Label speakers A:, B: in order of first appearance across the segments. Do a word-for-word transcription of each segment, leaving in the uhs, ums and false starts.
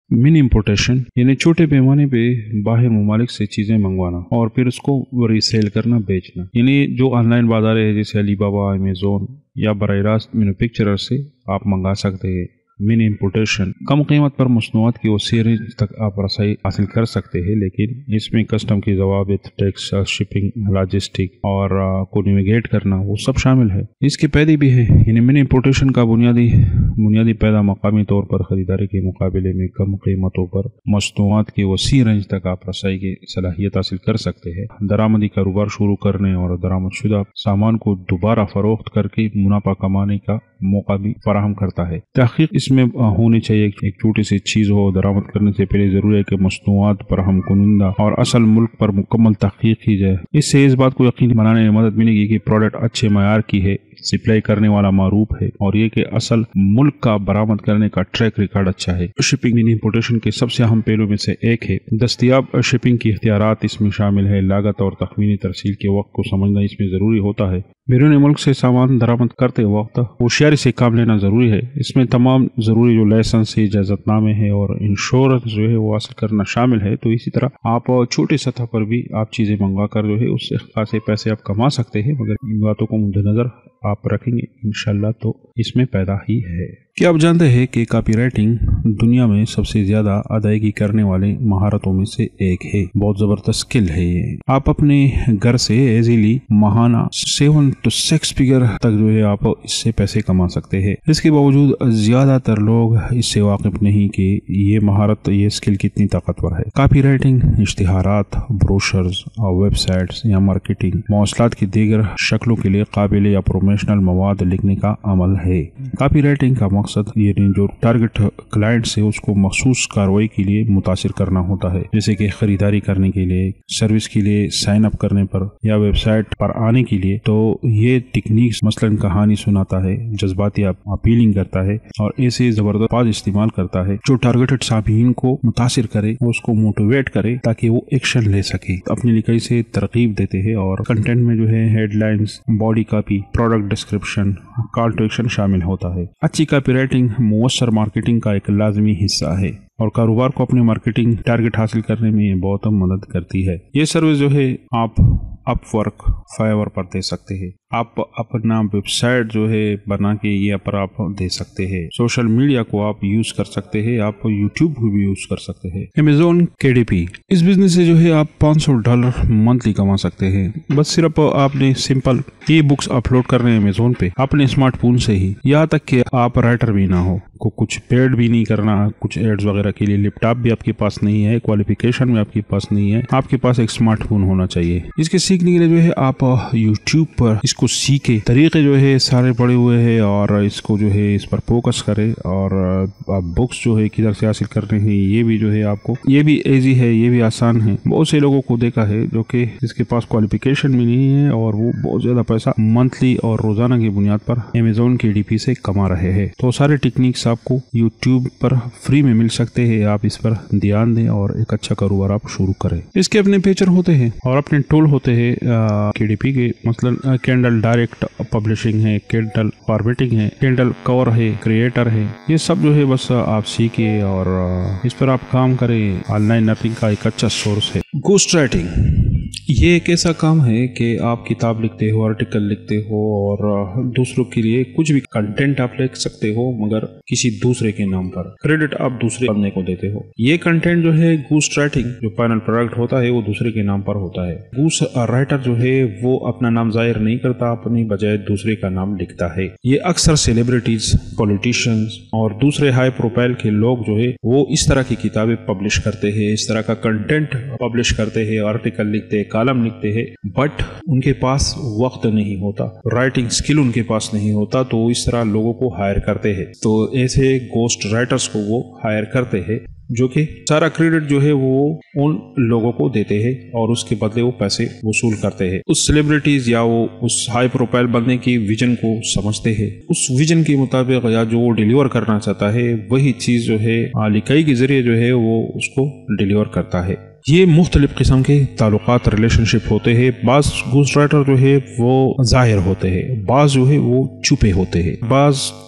A: Mini importation यानी छोटे पैमाने पे बाहर ममालिक से चीज़ें मंगवाना और फिर उसको रीसेल करना, बेचना। यानी जो ऑनलाइन बाजार है जैसे अली बाबा, अमेज़ोन या बराह रास्त मैन्युफैक्चरर से आप मंगा सकते हैं। मिनी इम्पोर्टेशन कम कीमत पर मसनूआत की वसी रेंज तक आप रसाई हासिल कर सकते हैं, लेकिन इसमें कस्टम की जवाबित, टैक्स, शिपिंग, लॉजिस्टिक और को नेविगेट करना वो सब शामिल है। इसके पैदे भी है। यानी मिनी इम्पोर्टेशन का बुनियादी बुनियादी पैदा मकामी तौर पर ख़रीदारी के मुकाबले में कम कीमतों पर मसनूआत की वसी रेंज तक आप रसाई की सलाहियत हासिल कर सकते हैं। दरामदी कारोबार शुरू करने और दरामदशुदा सामान को दोबारा फरोख्त करके मुनाफा कमाने का मौका भी फराहम करता है। तहकीक इसमें होनी चाहिए कि एक छोटी सी चीज़ हो, दरामद करने से पहले ज़रूरी है कि मसनूआत फराहम कुनंदा और असल मुल्क पर मुकम्मल तहकीक की जाए। इससे इस बात को यकीनी बनाने में मदद मिलेगी कि प्रोडक्ट अच्छे मयार की है, सप्लाई करने वाला मारूफ है और ये कि असल मुल्क का बरामद करने का ट्रैक रिकॉर्ड अच्छा है। शिपिंग इन इम्पोर्टेशन के सबसे अहम पहलू में से एक है। दस्तयाब शिपिंग की इख्तियारात इसमें शामिल है। लागत और तखमीनी तरसील के वक्त को समझना इसमें ज़रूरी होता है। बैरून मुल्क से सामान दरामद करते वक्त होशियारी से काम लेना ज़रूरी है। इसमें तमाम ज़रूरी जो लाइसेंस है, इजाज़तनामे है और इंश्योरेंस जो है वो हासिल करना शामिल है। तो इसी तरह आप छोटी सतह पर भी आप चीज़ें मंगवा कर जो है उससे खासे पैसे आप कमा सकते हैं, मगर इन बातों को मद्देनज़र आप रखेंगे इंशाल्लाह तो इसमें पैदा ही है। क्या आप जानते हैं कि कॉपीराइटिंग दुनिया में सबसे ज्यादा अदायगी करने वाले महारतों में से एक है। बहुत जबरदस्त स्किल है ये। आप अपने घर से इजीली माहाना सेवन टू सिक्स फिगर तक जो है आप इससे पैसे कमा सकते हैं। इसके बावजूद ज्यादातर लोग इससे वाकिफ नहीं कि ये महारत, ये स्किल कितनी ताकतवर है। कॉपीराइटिंग इश्तिहारात, ब्रोशर्स और वेबसाइट्स या मार्केटिंग मौसलात की दीगर शक्लों के लिए काबिल या प्रोमोशनल मवाद लिखने का अमल है। कॉपीराइटिंग का मकसद ये जो टारगेट क्लाइंट से उसको मखसूस कार्रवाई के लिए मुतासिर करना होता है, जैसे कि खरीदारी करने के लिए, सर्विस के लिए साइन अप करने पर या वेबसाइट पर आने के लिए। तो ये टेक्निक्स मसलन कहानी सुनाता है, जज्बाती अपीलिंग करता है और ऐसे जबरदस्त बात इस्तेमाल करता है जो टारगेटेड सामीन को मुतासिर करे, उसको मोटिवेट करे ताकि वो एक्शन ले सके। अपनी लिखाई से तरकीब देते हैं और कंटेंट में जो है headlines, body copy, product description, call to action शामिल होता है। अच्छी कॉपीराइटिंग मुअस्सर मार्केटिंग का एक लाजमी हिस्सा है और कारोबार को अपने मार्केटिंग टारगेट हासिल करने में बहुत मदद करती है। ये सर्विस जो है आप अपवर्क, फाइवर पर दे सकते हैं। आप अपना वेबसाइट जो है बना के ये पर आप दे सकते हैं। सोशल मीडिया को आप यूज कर सकते हैं, आप यूट्यूब को भी यूज कर सकते हैं। अमेज़न केडीपी, इस बिजनेस से जो है आप पाँच सौ डॉलर मंथली कमा सकते हैं। बस सिर्फ आपने सिंपल ई बुक्स अपलोड करने हैं अमेज़न पे अपने स्मार्टफोन से ही। यहाँ तक कि आप राइटर भी ना हो, को कुछ पेड भी नहीं करना, कुछ एड्स वगैरह के लिए लैपटॉप भी आपके पास नहीं है, क्वालिफिकेशन भी आपके पास नहीं है, आपके पास एक स्मार्टफोन होना चाहिए। इसके सीखने के लिए जो है आप यूट्यूब पर इसको सीखे। तरीके जो है सारे पड़े हुए हैं और इसको जो है इस पर फोकस करें और आप बुक्स जो है किधर से हासिल करने हैं ये भी जो है आपको, ये भी इजी है, ये भी आसान है। बहुत से लोगों को देखा है जो कि जिसके पास क्वालिफिकेशन भी नहीं है और वो बहुत ज्यादा पैसा मंथली और रोजाना की बुनियाद पर अमेज़न के डीपी से कमा रहे हैं। तो सारे टेक्निक्स आपको यूट्यूब पर फ्री में मिल सकते हैं। आप इस पर ध्यान दें और एक अच्छा कारोबार आप शुरू करें। इसके अपने फीचर होते हैं और अपने टूल होते हैं केडीपी के, मतलब कैंडल डायरेक्ट पब्लिशिंग है, कैंडल फॉर्मेटिंग है, कैंडल कवर है, क्रिएटर है। ये सब जो है बस आप सीखिए और इस पर आप काम करें। ऑनलाइन अर्निंग का एक अच्छा सोर्स है। घोस्ट राइटिंग, ये एक ऐसा काम है कि आप किताब लिखते हो, आर्टिकल लिखते हो और दूसरों के लिए कुछ भी कंटेंट आप लिख सकते हो, मगर किसी दूसरे के नाम पर क्रेडिट आप दूसरे बंदे को देते हो। ये कंटेंट जो है घोस्ट राइटिंग, जो फाइनल प्रोडक्ट होता है वो दूसरे के नाम पर होता है। घोस्ट राइटर जो है वो अपना नाम जाहिर नहीं करता, अपनी बजाय दूसरे का नाम लिखता है। ये अक्सर सेलिब्रिटीज, पॉलिटिशियंस और दूसरे हाई प्रोफाइल के लोग जो है वो इस तरह की किताबें पब्लिश करते हैं, इस तरह का कंटेंट पब्लिश करते हैं, आर्टिकल लिखते हैं, कॉलम लिखते हैं, बट उनके पास वक्त नहीं होता, राइटिंग स्किल उनके पास नहीं होता, तो इस तरह लोगों को हायर करते हैं। तो ऐसे घोस्ट राइटर्स को वो हायर करते हैं जो कि सारा क्रेडिट जो है वो उन लोगों को देते हैं और उसके बदले वो पैसे वसूल करते हैं। उस सेलिब्रिटीज या वो उस हाई प्रोफाइल बनने की विजन को समझते हैं, उस विजन के मुताबिक या जो वो डिलीवर करना चाहता है वही चीज जो है लिखाई के जरिए जो है वो उसको डिलीवर करता है। ये मुख्तलिफ किस्म के ताल्लुकात, रिलेशनशिप होते हैं। बाज घोस्ट राइटर जो है वो जाहिर होते हैं, बाज जो है वो छुपे होते हैं। बाज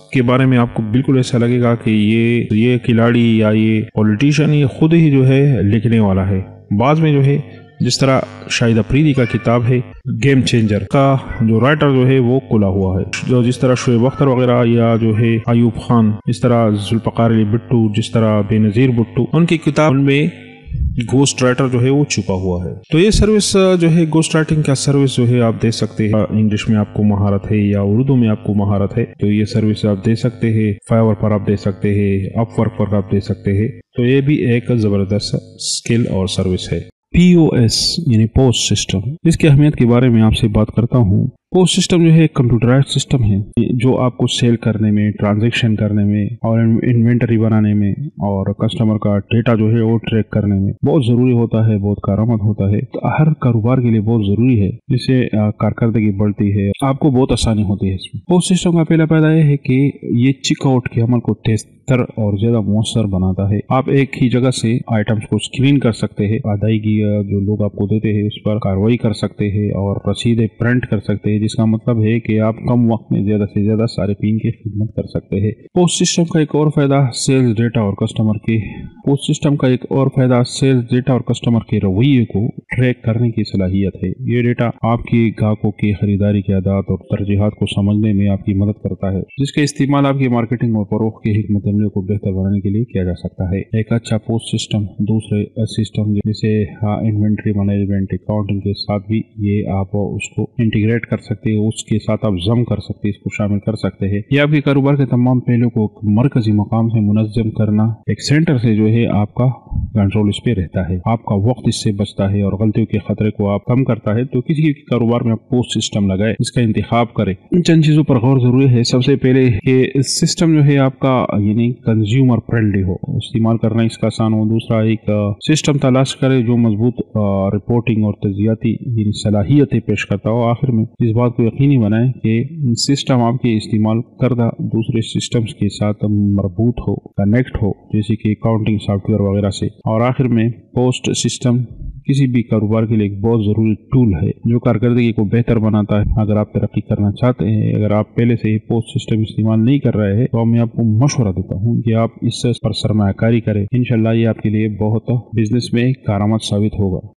A: کے بارے میں آپ کو بالکل ایسا لگے گا کہ یہ یہ کھلاڑی یا یہ پولیٹیشین یہ خود ہی جو ہے لکھنے والا ہے. بعض میں جو ہے جس طرح شاہد افریدی کا کتاب ہے گیم چینجر کا جو رائٹر جو ہے وہ کھلا ہوا ہے, جو جس طرح شعیب اختر وغیرہ یا جو ہے ایوب خان, جس طرح ذوالفقار علی بھٹو, جس طرح بے نظیر بھٹو, ان کی کتاب میں گوسٹ رائٹر جو ہے وہ چھپا ہوا ہے. تو یہ سروس جو ہے گوسٹ رائٹنگ کا سروس جو ہے آپ دے سکتے ہیں. انگلش میں آپ کو مہارت ہے یا اردو میں آپ کو مہارت ہے تو یہ سروس آپ دے سکتے ہیں. فائیور پر آپ دے سکتے ہیں, اپ ورک پر آپ دے سکتے ہیں. تو یہ بھی ایک زبردست اسکل اور سروس ہے. پی او ایس یعنی پوسٹ سسٹم, اس کی اہمیت کے بارے میں آپ سے بات کرتا ہوں. پوسٹ سسٹم جو ہے ایک کمپیوٹرائز سسٹم ہے جو آپ کو سیل کرنے میں, ٹرانزیکشن کرنے میں اور انوینٹری بنانے میں اور کسٹمر کا ڈیٹا جو ہے وہ ٹریک کرنے میں بہت ضروری ہوتا ہے, بہت کارآمد ہوتا ہے. تو ہر کاروبار کے لیے بہت ضروری ہے, جس سے کارکردگی بڑھتی ہے, آپ کو بہت آسانی ہوتی ہے اس میں. پوسٹ سسٹم کا پہلا فائدہ یہ ہے کہ یہ چیک آؤٹ کے عمل کو تیز تر اور زیادہ مؤثر بناتا ہے. آپ ایک ہی جگہ سے آئٹمس کو اسکرین کر سکتے ہیں, ادائیگی جو لوگ آپ کو دیتے ہیں اس پر کارروائی کر سکتے ہیں اور رسیدیں پرنٹ کر سکتے ہیں, جس کا مطلب ہے کہ آپ کم وقت میں زیادہ سے زیادہ صارفین کی خدمت کر سکتے ہیں. پوسٹ سسٹم کا ایک اور فائدہ سیلز ڈیٹا اور کسٹمر کے پوسٹ سسٹم کا ایک اور فائدہ سیلز ڈیٹا اور کسٹمر کے رویے کو ٹریک کرنے کی صلاحیت ہے. یہ ڈیٹا آپ کے گاہکوں کی خریداری کے عادات اور ترجیحات کو سمجھنے میں آپ کی مدد کرتا ہے, جس کا استعمال آپ کی مارکیٹنگ اور فروخت کی حکمت عملی کو بہتر بنانے کے لیے کیا جا سکتا ہے. ایک اچھا پوسٹ سسٹم دوسرے سسٹم جیسے انوینٹری مینجمنٹ, اکاؤنٹنگ کے ساتھ بھی یہ آپ اس کو انٹیگریٹ کر سکتے ہیں, اس کے ساتھ آپ ضم کر سکتے ہیں, اس کو شامل کر سکتے ہیں. یہ آپ کے کاروبار کے تمام پہلو کو مرکزی مقام سے منظم کرنا, ایک سینٹر سے جو ہے آپ کا کنٹرول اس پہ رہتا ہے. آپ کا وقت اس سے بچتا ہے اور غلطیوں کے خطرے کو آپ کم کرتا ہے. تو کسی بھی کاروبار میں آپ پوسٹ سسٹم لگائے, اس کا انتخاب کریں. ان چند چیزوں پر غور ضروری ہے. سب سے پہلے کہ سسٹم جو ہے آپ کا یعنی کنزیومر فرینڈلی ہو, استعمال کرنا اس کا آسان ہو. دوسرا ایک سسٹم تلاش کرے جو مضبوط رپورٹنگ اور تجزیاتی یعنی صلاحیتیں پیش کرتا ہو. آخر میں اس بات کو یقینی بنائیں کہ سسٹم آپ کے استعمال کردہ دوسرے سسٹمز کے ساتھ مربوط ہو, کنیکٹ ہو, جیسے کہ اکاؤنٹنگ سافٹ ویئر وغیرہ سے. اور آخر میں پوسٹ سسٹم کسی بھی کاروبار کے لیے ایک بہت ضروری ٹول ہے جو کارکردگی کو بہتر بناتا ہے. اگر آپ ترقی کرنا چاہتے ہیں, اگر آپ پہلے سے ہی پوسٹ سسٹم استعمال نہیں کر رہے ہیں تو میں آپ کو مشورہ دیتا ہوں کہ آپ اس پر سرمایہ کاری کریں. انشاءاللہ یہ آپ کے لیے بہت بزنس میں کارآمد ثابت ہوگا.